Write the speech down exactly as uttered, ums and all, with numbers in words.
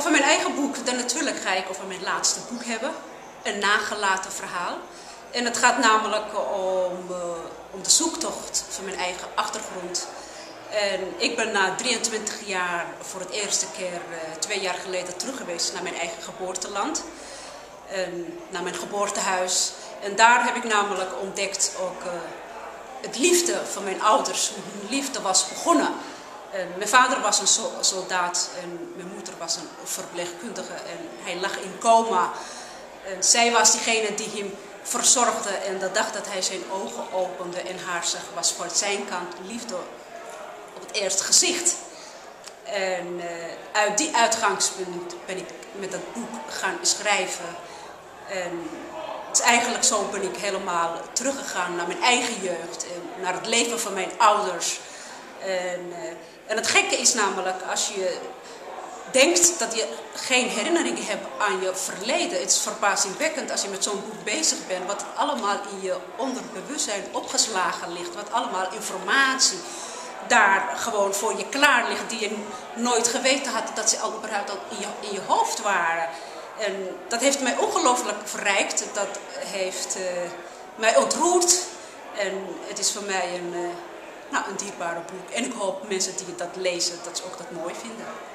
Over mijn eigen boek, dan natuurlijk ga ik over mijn laatste boek hebben. Een nagelaten verhaal. En het gaat namelijk om, uh, om de zoektocht van mijn eigen achtergrond. En ik ben na drieëntwintig jaar voor het eerste keer uh, twee jaar geleden terug geweest naar mijn eigen geboorteland. En naar mijn geboortehuis. En daar heb ik namelijk ontdekt ook uh, het liefde van mijn ouders. Hoe hun liefde was begonnen. En mijn vader was een soldaat en mijn moeder was een verpleegkundige. En hij lag in coma. En zij was diegene die hem verzorgde. En de dag dat hij zijn ogen opende en haar zag, was voor zijn kant liefde op het eerste gezicht. En uh, uit die uitgangspunt ben ik met dat boek gaan schrijven. En het is eigenlijk zo ben ik helemaal teruggegaan naar mijn eigen jeugd. En naar het leven van mijn ouders. En, uh, en het gekke is namelijk, als je denkt dat je geen herinneringen hebt aan je verleden. Het is verbazingwekkend als je met zo'n boek bezig bent. Wat allemaal in je onderbewustzijn opgeslagen ligt. Wat allemaal informatie daar gewoon voor je klaar ligt. Die je nooit geweten had dat ze al überhaupt al in je, in je hoofd waren. En dat heeft mij ongelooflijk verrijkt. Dat heeft uh, mij ontroerd. En het is voor mij een, uh, nou, een dierbare boek. En ik hoop mensen die dat lezen, dat ze ook dat mooi vinden.